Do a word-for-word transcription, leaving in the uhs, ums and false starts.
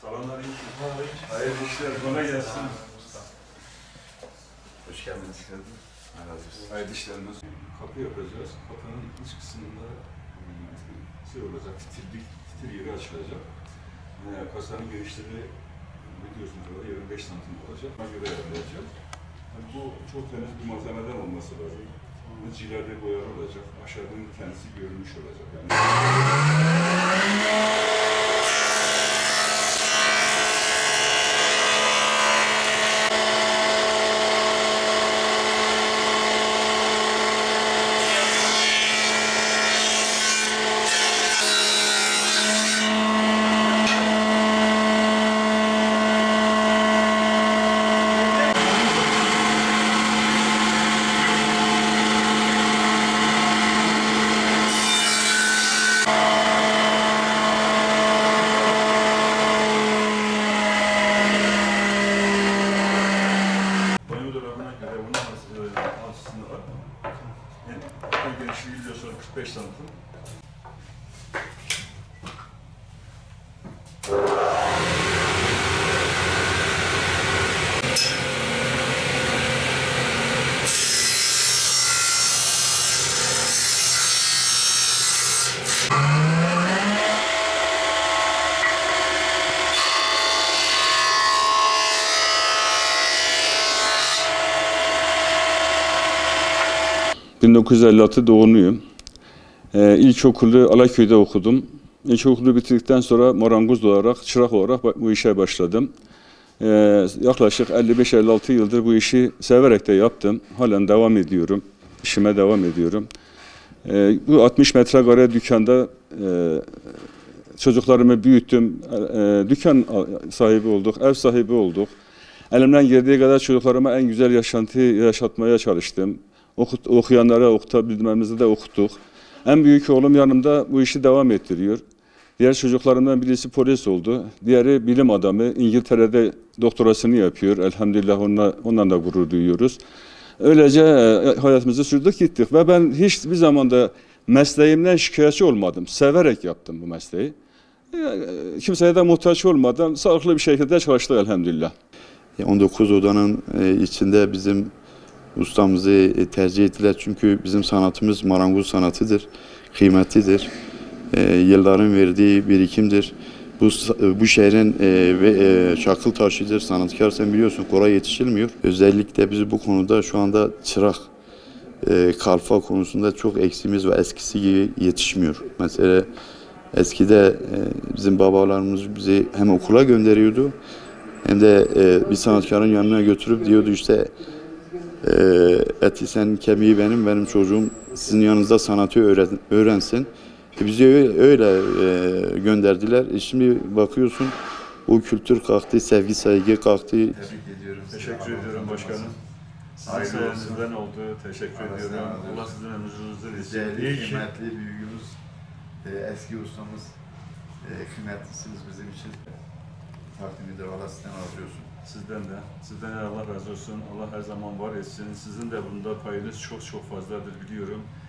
Selamünaleyküm. Hayırlı işler, kolay gelsin. Hoş geldiniz. Hayırlı işleriniz. Kapı yapacağız. Kapının iç kısmında şey olacak, fitillik, fitil yeri açılacak. Yani kasanın genişliği biliyorsunuz orada yirmi beş santim olacak. Ona göre ayarlayacağız. Yani bu çok temiz bir malzemeden olması lazım. Bu cilerde boyalı olacak. Aşağıdan kendisi görünmüş olacak. Yani. Genişliği biliyorsunuz kırk beş santim. bin dokuz yüz elli altı doğumluyum. Ee, ilkokulu Alaköy'de okudum. İlkokulu bitirdikten sonra marangoz olarak, çırak olarak bu işe başladım. Ee, yaklaşık elli beş elli altı yıldır bu işi severek de yaptım. Halen devam ediyorum. İşime devam ediyorum. Ee, bu altmış metrekare dükkanda e, çocuklarımı büyüttüm. E, dükkan sahibi olduk, ev sahibi olduk. Elimden geldiği kadar çocuklarıma en güzel yaşantı yaşatmaya çalıştım. Okut, okuyanlara okutabilmemizi de okuttuk. En büyük oğlum yanımda bu işi devam ettiriyor. Diğer çocuklarımdan birisi polis oldu. Diğeri bilim adamı. İngiltere'de doktorasını yapıyor. Elhamdülillah onunla, ondan da gurur duyuyoruz. Öylece hayatımızı sürdük gittik. Ve ben hiçbir zaman da mesleğimden şikayetçi olmadım. Severek yaptım bu mesleği. Kimseye de muhtaç olmadan sağlıklı bir şekilde çalıştık elhamdülillah. on dokuz odanın içinde bizim ustamızı tercih ettiler çünkü bizim sanatımız marangoz sanatıdır, kıymetlidir. E, yılların verdiği birikimdir. Bu bu şehrin e, ve e, çakıl taşıdır, sanatkar sen biliyorsun kolay yetişilmiyor. Özellikle biz bu konuda şu anda çırak, e, kalfa konusunda çok eksiğimiz ve eskisi gibi yetişmiyor. Mesela eskide e, bizim babalarımız bizi hem okula gönderiyordu hem de e, bir sanatkarın yanına götürüp diyordu işte Ee, eti senin, kemiği benim, benim çocuğum sizin yanınızda sanatı öğren, öğrensin. E bizi öyle, öyle e, gönderdiler. E şimdi bakıyorsun o kültür kalktı, sevgi, saygı kalktı. Tebrik ediyorum. Teşekkür ediyorum başkanım. Sizin sayenizden oldu. Teşekkür Allah ediyorum. razı Allah sizin ömrünüzü etsin. Değerli, kıymetli büyüğümüz, e, eski ustamız, e, kıymetlisiniz bizim için. Takdimidir, Allah sizden razı olsun. Sizden de. Sizden de Allah razı olsun. Allah her zaman var etsin. Sizin de bunda payınız çok çok fazladır biliyorum.